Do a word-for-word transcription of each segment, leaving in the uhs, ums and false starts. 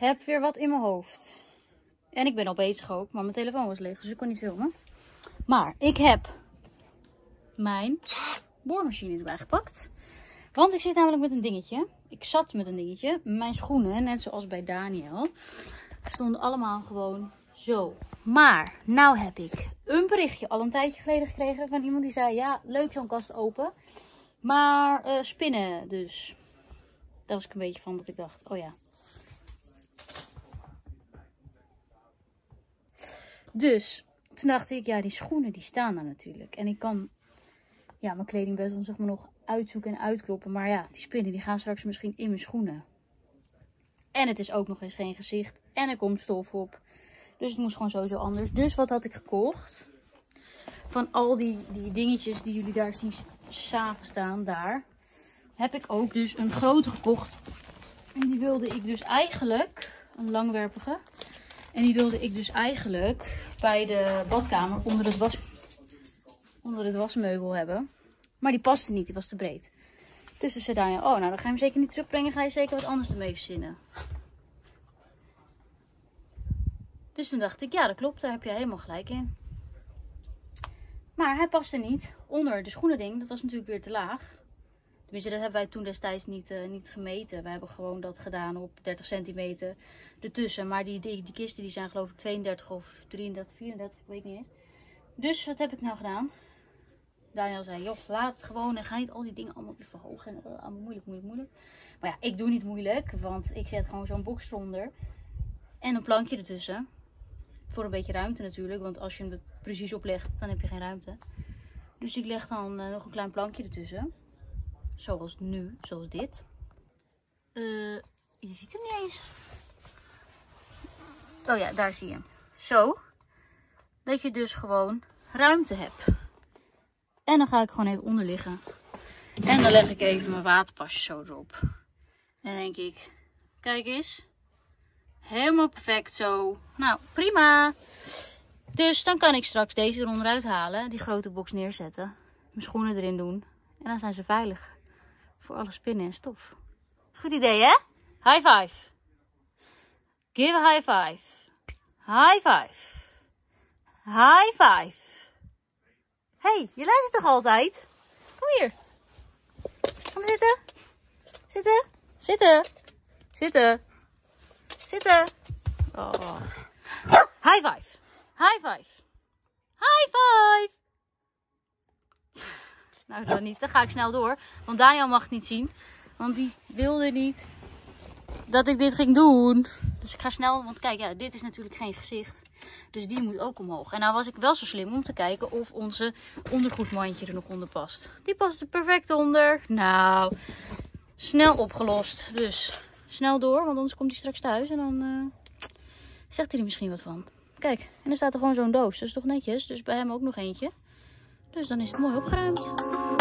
heb weer wat in mijn hoofd. En ik ben al bezig ook, maar mijn telefoon was leeg, dus ik kon niet filmen. Maar ik heb mijn boormachine erbij gepakt. Want ik zit namelijk met een dingetje. Ik zat met een dingetje. Mijn schoenen, net zoals bij Daniel, stonden allemaal gewoon zo. Maar nou heb ik een berichtje al een tijdje geleden gekregen van iemand die zei: ja, leuk zo'n kast open. Maar uh, spinnen dus. Daar was ik een beetje van dat ik dacht, oh ja. Dus toen dacht ik, ja, die schoenen die staan daar natuurlijk. En ik kan ja, mijn kleding best wel zeg maar nog uitzoeken en uitkloppen. Maar ja, die spinnen die gaan straks misschien in mijn schoenen. En het is ook nog eens geen gezicht. En er komt stof op. Dus het moest gewoon sowieso anders. Dus wat had ik gekocht? Van al die, die dingetjes die jullie daar zien samen staan, daar, heb ik ook dus een grote gekocht. En die wilde ik dus eigenlijk, een langwerpige. En die wilde ik dus eigenlijk bij de badkamer onder het, was, onder het wasmeubel hebben. Maar die paste niet, die was te breed. Dus toen zei Daniel, oh nou dan ga je hem zeker niet terugbrengen, ga je zeker wat anders ermee verzinnen. Dus toen dacht ik, ja dat klopt, daar heb je helemaal gelijk in. Maar hij paste niet onder de schoenending, dat was natuurlijk weer te laag. Tenminste, dat hebben wij toen destijds niet, uh, niet gemeten. We hebben gewoon dat gedaan op dertig centimeter ertussen. Maar die, die, die kisten die zijn geloof ik tweeëndertig of drieëndertig, vierendertig, ik weet niet eens. Dus wat heb ik nou gedaan? Daniel zei, joh, laat het gewoon en ga niet al die dingen allemaal weer verhogen. En uh, allemaal moeilijk, moeilijk, moeilijk. Maar ja, ik doe niet moeilijk, want ik zet gewoon zo'n box eronder. En een plankje ertussen. Voor een beetje ruimte natuurlijk, want als je hem er precies oplegt, dan heb je geen ruimte. Dus ik leg dan uh, nog een klein plankje ertussen. Zoals nu, zoals dit. Uh, je ziet hem niet eens. Oh ja, daar zie je hem. Zo. Dat je dus gewoon ruimte hebt. En dan ga ik gewoon even onder liggen. En dan leg ik even mijn waterpasje zo erop. En dan denk ik, kijk eens. Helemaal perfect zo. Nou, prima. Dus dan kan ik straks deze er onderuit halen. Die grote box neerzetten. Mijn schoenen erin doen. En dan zijn ze veilig. Voor alle spinnen en stof. Goed idee, hè? High five. Give a high five. High five. High five. Hey, je luistert toch altijd? Kom hier. Kom zitten. Zitten. Zitten. Zitten. Zitten. Oh. High five. High five. High five. Nou, dan niet. Dan ga ik snel door. Want Daniel mag het niet zien. Want die wilde niet dat ik dit ging doen. Dus ik ga snel. Want kijk, ja, dit is natuurlijk geen gezicht. Dus die moet ook omhoog. En nou was ik wel zo slim om te kijken of onze ondergoedmandje er nog onder past. Die past er perfect onder. Nou, snel opgelost. Dus snel door. Want anders komt hij straks thuis. En dan uh, zegt hij er misschien wat van. Kijk, en er staat er gewoon zo'n doos. Dat is toch netjes. Dus bij hem ook nog eentje. Dus dan is het mooi opgeruimd.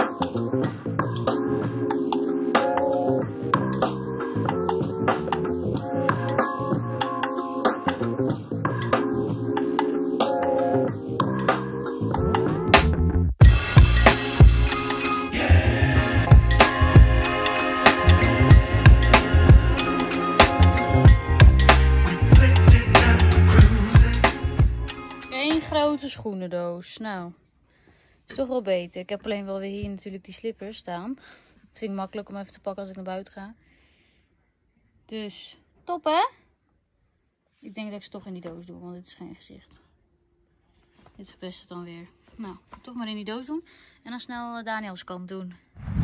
Eén grote schoenendoos. Nou. Is toch wel beter. Ik heb alleen wel weer hier natuurlijk die slippers staan. Dat vind ik makkelijk om even te pakken als ik naar buiten ga. Dus top, hè? Ik denk dat ik ze toch in die doos doe, want dit is geen gezicht. Dit verpest het dan weer. Nou, toch maar in die doos doen. En dan snel Daniels kant doen.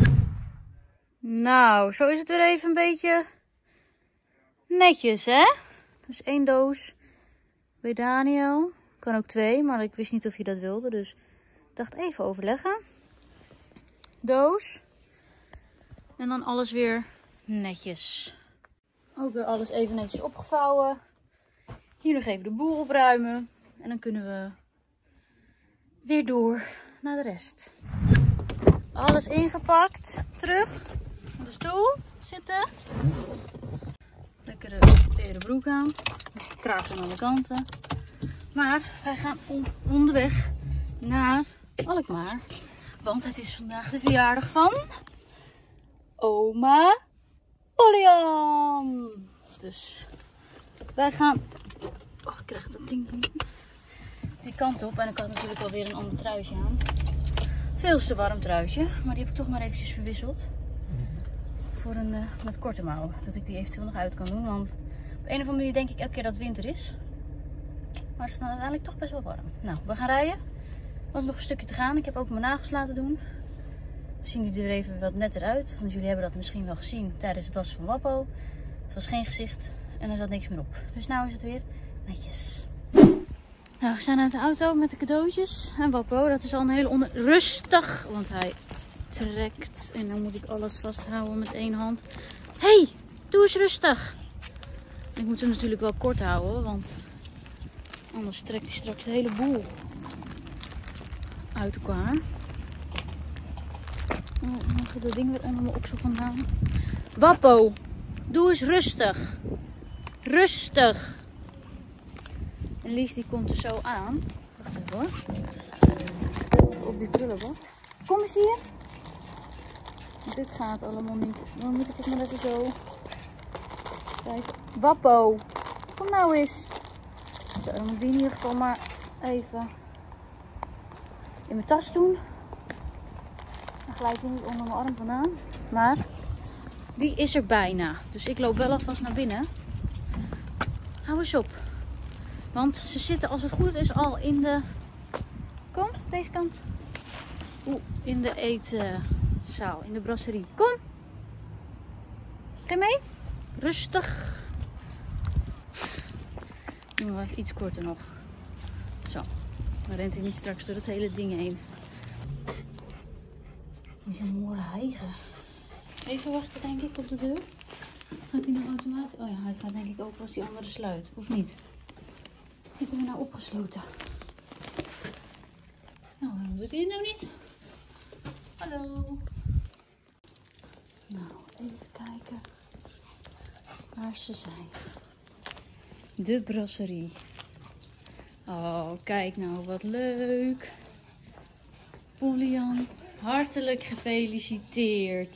Nou, zo is het weer even een beetje netjes, hè? Dus één doos bij Daniel. Kan ook twee, maar ik wist niet of je dat wilde, dus ik dacht even overleggen. Doos. En dan alles weer netjes. Ook weer alles even netjes opgevouwen. Hier nog even de boel opruimen. En dan kunnen we weer door naar de rest. Alles ingepakt. Terug op de stoel zitten. Lekkere tere broek aan. Met de kraag aan alle kanten. Maar wij gaan on onderweg naar Alkmaar. Want het is vandaag de verjaardag van oma Pollyam. Dus wij gaan... Oh, ik krijg dat ding die kant op. En ik had natuurlijk alweer een ander truitje aan. Veel te warm truitje. Maar die heb ik toch maar eventjes verwisseld. Voor een uh, met korte mouwen. Dat ik die eventueel nog uit kan doen. Want op een of andere manier denk ik elke keer dat het winter is. Maar het is dan uiteindelijk toch best wel warm. Nou, we gaan rijden. Er was nog een stukje te gaan. Ik heb ook mijn nagels laten doen. We zien die er even wat netter uit. Want jullie hebben dat misschien wel gezien tijdens het wassen van Wappo. Het was geen gezicht en er zat niks meer op. Dus nu is het weer netjes. Nou, we staan uit de auto met de cadeautjes. En Wappo, dat is al een hele onder... Rustig, want hij trekt. En dan moet ik alles vasthouden met één hand. Hé, hey, doe eens rustig. Ik moet hem natuurlijk wel kort houden, want anders trekt hij straks de hele boel uit elkaar. Oh, dan gaat dat ding weer helemaal op zo vandaan. Wappo, doe eens rustig. Rustig. En Lies die komt er zo aan. Wacht even hoor. Op die prullenbak. Kom eens hier. Dit gaat allemaal niet. Dan moet ik het maar even zo. Kijken. Wappo, kom nou eens. Zo, dan moet ik die in ieder geval maar even in mijn tas doen. Dan glijdt hij niet onder mijn arm vandaan. Maar die is er bijna. Dus ik loop wel alvast naar binnen. Hou eens op. Want ze zitten als het goed is al in de... Kom, deze kant. Oeh, in de eetzaal, in de brasserie. Kom. Ga je mee? Rustig. Doen we even iets korter nog. Zo. Dan rent hij niet straks door het hele ding heen. Die is een mooie hijgen. Even wachten denk ik op de deur. Gaat hij nou automatisch? Oh ja, hij gaat denk ik open als die andere sluit. Of niet? Zitten we nou opgesloten? Nou, waarom doet hij het nou niet? Hallo. Nou, even kijken waar ze zijn. De brasserie. Oh, kijk nou, wat leuk. Polly-Jan, hartelijk gefeliciteerd.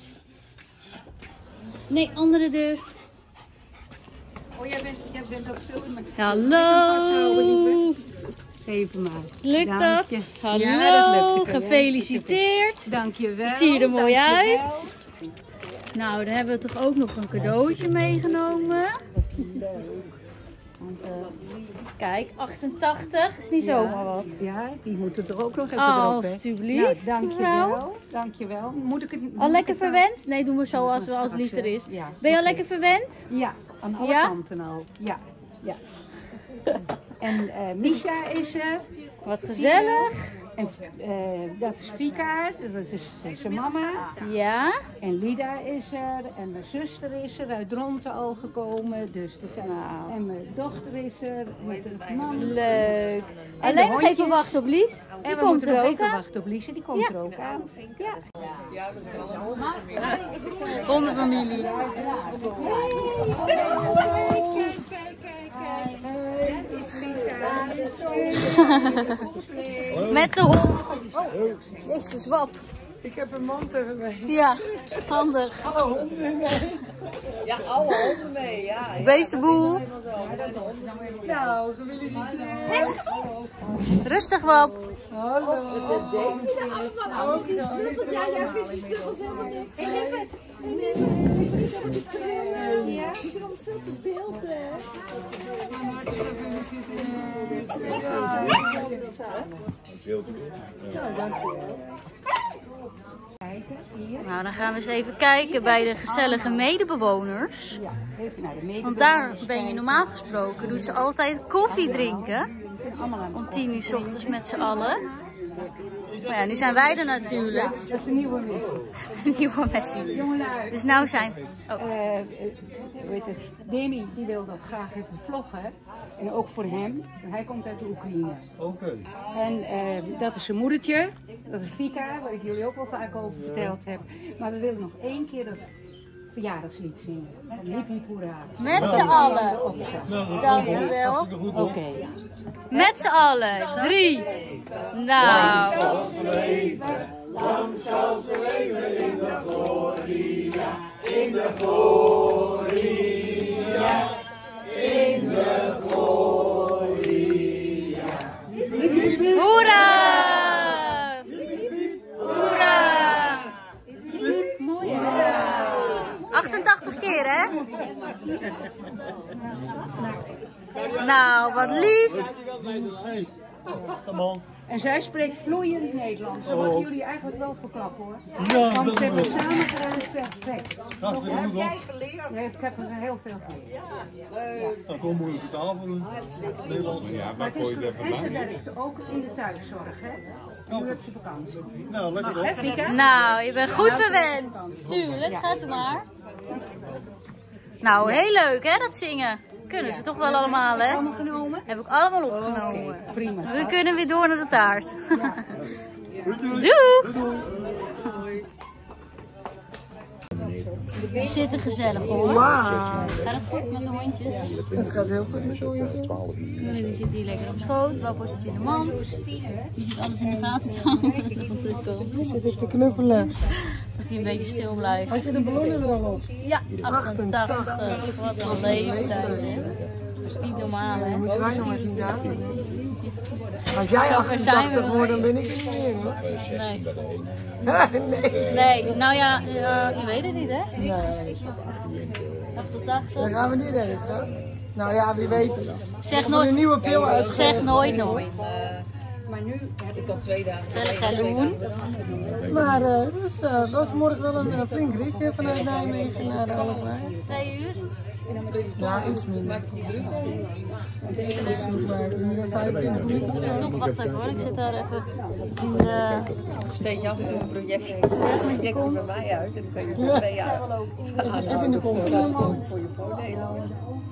Nee, andere deur. Oh, jij bent, jij bent ook veel in mijn... Hallo. Even maar. Lukt Dank dat? je. Hallo, Ja, dat lukt. gefeliciteerd. Dank je wel. Het ziet er mooi uit. Wel. Nou, dan hebben we toch ook nog een cadeautje meegenomen. Want, uh, kijk, achtentachtig is niet zomaar wat. Ja, die moeten er ook nog even erop. Alsjeblieft, Nou, dank je mevrouw. wel. Dank je wel. Moet ik het... Al lekker verwend? Nee, doen we zo als, als Lies er is. Ja, Ben je al oké. lekker verwend? Ja, aan alle Ja? kanten al. Ja, ja. En uh, Misha is er. Wat gezellig. En uh, dat is Vika, dat is, dat is zijn mama. Ja. En Lida is er. En mijn zuster is er, uit Dronten al gekomen. Dus er zijn... Nou. En mijn dochter is er. En mijn man. Leuk. En Alleen de nog even hondjes. wachten op Lies. En Die we komt moeten er nog ook even aan. wachten op Liesje, die komt Ja. er ook aan. Ja. Hondenfamilie. Met de hond. Oh, jezus, wap. Ik heb een mand even mee. Ja, handig. Alle honden mee. Ja, alle honden mee, ja. Beestenboel. Nou, gefeliciteerd. Rustig, wap. Hallo. Allemaal ook die snuffels. Ja, jij vindt die snuffels helemaal niks. Ik heb het. Nee, ik vind het helemaal niet trillen. Die zijn allemaal veel te beeld, hè. Nou, dan gaan we eens even kijken bij de gezellige medebewoners. Ja, even naar de medebewoners. Want daar ben je normaal gesproken, doet ze altijd koffie drinken. Allemaal aan Om tien uur 's ochtends met z'n allen. Maar ja, nu zijn wij er natuurlijk. Dat is de nieuwe missie. De nieuwe Messi. Jongelui. Dus nou zijn... Oh. Eh, eh, hoe heet het? Demi die wil dat graag even vloggen. En ook voor hem. Hij komt uit de Oekraïne. Oké. En eh, dat is zijn moedertje. Dat is Vika, waar ik jullie ook wel vaak over verteld heb. Maar we willen nog één keer dat verjaardagslied zingen. Van Hip Hip Hoera. Met z'n allen. Dank u wel. Oké. Met z'n allen. Drie. Nou. Lang zal ze leven in de gloria, in de gloria, in de keer, hè? Nou, wat lief. En zij spreekt vloeiend Nederlands. Dat mag jullie eigenlijk wel verklappen hoor. Ja, Want dat ze hebben is samen gedaan is perfect. Dat is goed hoor. Nee, ik heb er heel veel geleerd. Dan komen we de tafel doen. Nederlands. Ja, Maar het is goed. En ze werkt ook in de thuiszorg, hè? Nu heb ze vakantie. Nou, lekker Hè, op. Vika? Nou, je bent goed verwend. Tuurlijk, gaat u maar. Nou, heel leuk hè, dat zingen. Kunnen ze toch wel allemaal hè? Allemaal genomen? Heb ik allemaal opgenomen. Prima. We kunnen weer door naar de taart. Doei! We zitten gezellig hoor. Gaat het goed met de hondjes? Het gaat heel goed met de hondjes. Jullie die zitten hier lekker op schoot. Wappo zit in de mand. Die zit alles in de gaten te houden. Die zit ik te knuffelen. Dat hij een beetje stil blijft. Had je de ballonnen er al op? Ja, achtentachtig. Wat een leeftijd hè. Dat is niet normaal hè. Moeten wij nog maar zien daar. Als jij Zover zijn we achtentachtig nog wordt, dan ben ik er niet meer hoor. Nee. Nee. Nee, nou ja, uh, je weet het niet hè. Nee. Dan achtentachtig. gaan we niet ergens gaan. Nou ja, wie weet. Zeg Of er een nooit, nieuwe pil uit. zeg nooit nooit. Maar nu heb ik al twee dagen. Gezellig gaan doen. Maar uh, dus, uh, het was morgen wel een uh, flink ritje vanuit Nijmegen naar de Alphenijn. Twee uur. Ja, iets minder. Dus nog maar een uur en vijfentwintig minuten of zo. Toch, wacht even hoor. Ik zit daar even in de... Steek je af en toe een project, project bij mij uit en dan kan je voor twee jaar Even in de kont kijken. voor je voordelen.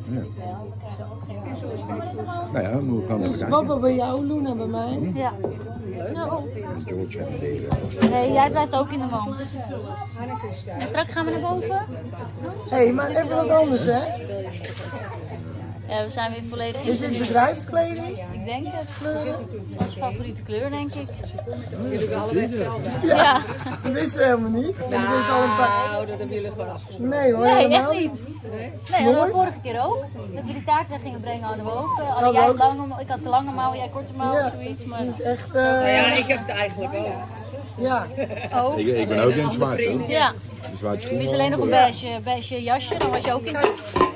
Nou ja, we gaan Dus Wappo bij jou, Luna bij mij. Ja. Zo. Nee, jij blijft ook in de mand. En straks gaan we naar boven. Hé, hey, maar even wat anders hè. Ja, we zijn weer volledig in Is dit bedrijfskleding? Ik denk het. Onze favoriete kleur, denk ik. Jullie hebben allebei hetzelfde. Ja. Dat wisten we helemaal niet. Dat is al een paar... Nou, dat hebben jullie gewoon afgesproken. Nee hoor, Nee, helemaal echt niet. Nee, dat hadden we vorige keer ook. Dat we die taart weg gingen brengen hadden we ook. Uh, Alleen jij had lange, ik had de lange mouw, jij korte mouw Ja. of zoiets. Maar Het is echt... uh, Ja, ik heb het eigenlijk ook. ja. ook. Ik, ik ben ook in het zwart hoor. Ja. Zwart Je is alleen nog een beige, beige jasje, dan was je ook in het...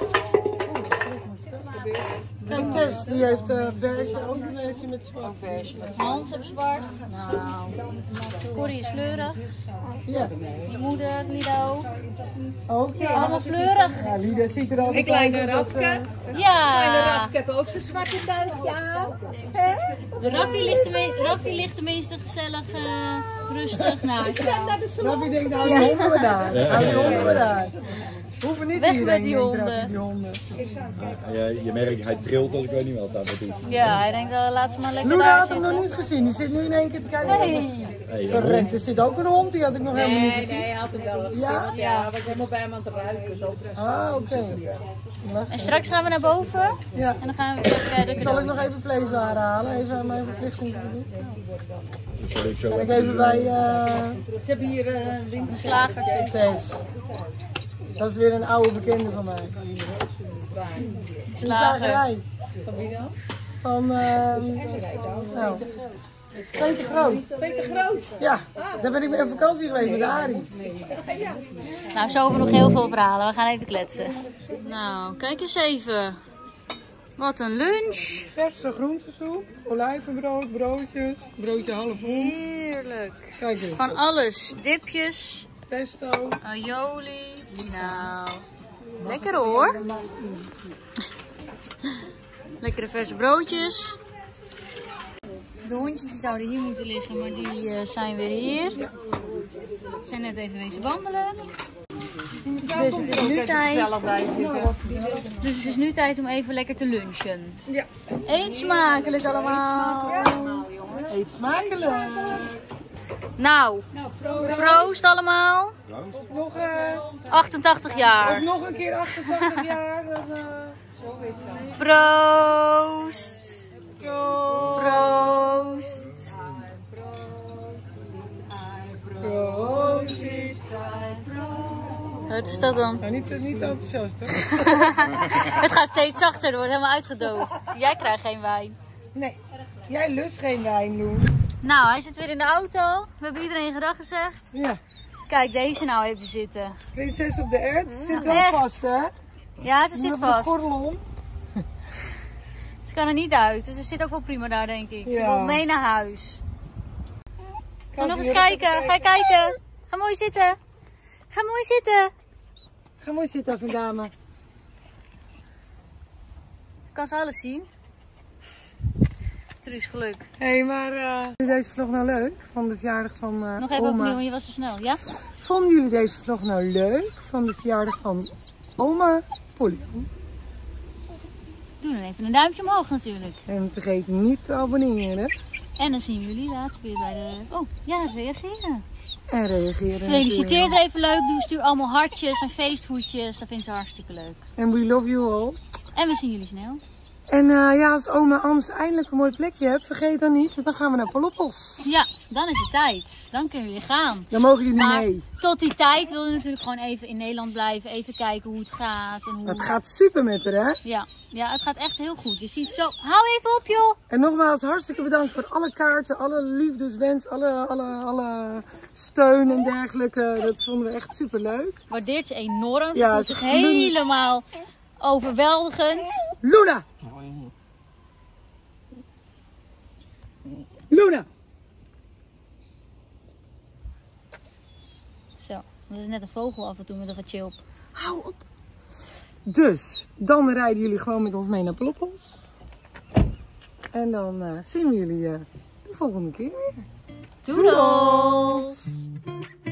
En Tess, die heeft uh, beige, ook een beetje met zwart. Hans heeft zwart. Nou. Corrie is fleurig. Ja, Je moeder, Lido. ook ja. Allemaal fleurig. Ja, Lida ziet er altijd Ik kleine uit dat, Radke. uh, Kleine Ja. Radke heeft ook zijn zwarte duikje aan. De Raffi ligt, tenmin- Raffi ligt tenminste gezellig, uh, rustig. Nou, Raffi denkt, nou die honden we daar. Hou die honden we daar. Hoeven niet Weg iedereen met die denkt, honden. Raffi, die honden. Ja, je merkt, hij trilt als ik weet niet wat daar wat doet. ja, hij denkt, uh, laat ze maar lekker Luna daar had hem nog zitten. niet gezien, die zit nu in één keer te kijken. Hey. Hey, Verrekt, er zit ook een hond, die had ik nog helemaal niet Nee, gezien. nee, hij had hem wel gezien. Ja? Want ja, hij was helemaal bij hem aan het ruiken. Zo. Ah, oké. En straks gaan we naar boven Ja. en dan gaan we weer verder. Zal ik nog even vleeswaren halen, even aan mijn verplichting te doen. Dat zal ik zo Ga ik even bij uh, Ze hebben hier uh, een winkel. Slager. Tess. Dat is weer een oude bekende van mij. De slagerij. Van wie dan? Van, uh, nou, Peter Groot. Peter Groot. Ja, daar ben ik mee op vakantie geweest met Arie. Nou, zo hebben we nog heel veel verhalen. We gaan even kletsen. Nou, kijk eens even. Wat een lunch. Verse groentesoep, olijvenbrood, broodjes, broodje half rond. Heerlijk. Kijk eens, Van alles. Dipjes, pesto. aioli. Nou, lekker hoor. Lekkere verse broodjes. De hondjes die zouden hier moeten liggen, maar die uh, zijn weer hier. Ze zijn net even wezen wandelen. Dus het is nu tijd. Dus het is nu tijd om even lekker te lunchen. Ja. Eet smakelijk allemaal. Eet smakelijk. Nou, proost allemaal. Nog, uh, achtentachtig jaar. of nog een keer achtentachtig jaar. Dan, uh, Proost. Proost. Proost. Proost. Wat is dat dan? Nou, niet, niet enthousiast hoor. Het gaat steeds zachter, er wordt helemaal uitgedoofd. Jij krijgt geen wijn. Nee, jij lust geen wijn, Loen. Nou, hij zit weer in de auto. We hebben iedereen gedag gezegd. Ja. Kijk, deze nou even zitten. Prinses op de ert zit wel Echt? vast, hè? Ja, ze zit Met de vast. gordel om. Ze kan er niet uit, dus ze zit ook wel prima daar, denk ik. Ze Ja. wil mee naar huis. Ga Ga nog eens weer kijken. even Ga je kijken. Ga mooi zitten. Ga mooi zitten. Ga mooi zitten als een dame. Kan ze alles zien. Truus, geluk. Hé, hey, maar uh, vonden deze vlog nou leuk? Van de verjaardag van uh, Nog even oma. opnieuw, want je was zo snel. Ja? Vonden jullie deze vlog nou leuk? Van de verjaardag van oma Polly. Doe dan even een duimpje omhoog natuurlijk. En vergeet niet te abonneren. En dan zien jullie later weer bij de... Oh, ja, reageren. En reageren. Feliciteer natuurlijk. er even leuk. Doe, stuur allemaal hartjes en feesthoedjes. Dat vindt ze hartstikke leuk. En we love you all. En we zien jullie snel. En uh, ja, als oma anders eindelijk een mooi plekje hebt, vergeet dan niet, want dan gaan we naar Poloppos. Ja, dan is het tijd. Dan kunnen jullie gaan. Dan mogen jullie Maar mee. tot die tijd wil je natuurlijk gewoon even in Nederland blijven. Even kijken hoe het gaat. En hoe... Het gaat super met haar, hè? Ja. ja, het gaat echt heel goed. Je ziet zo... Hou even op, joh! En nogmaals, hartstikke bedankt voor alle kaarten, alle liefdeswens, alle, alle, alle steun en dergelijke. Dat vonden we echt super leuk. Waardeert ze enorm. Ja, Ze voelt ze zich glun- helemaal overweldigend. Luna! Luna! Zo, dat is net een vogel af en toe met een gechilp. Hou op! Dus, dan rijden jullie gewoon met ons mee naar Poloppos. En dan uh, zien we jullie uh, de volgende keer weer. Doedels!